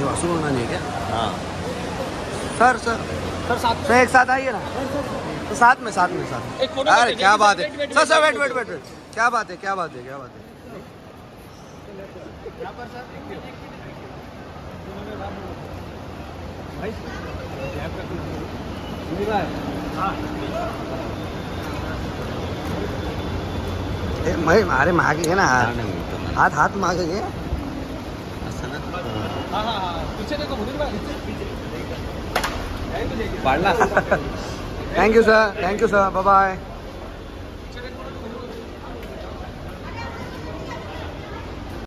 Washroom बनानी है क्या? हाँ सर सर एक साथ आइए ना, तो साथ में अरे क्या बात है सर वेट क्या बात है अरे मागेंगे ना हाथ मागेंगे। Thank you sir bye bye.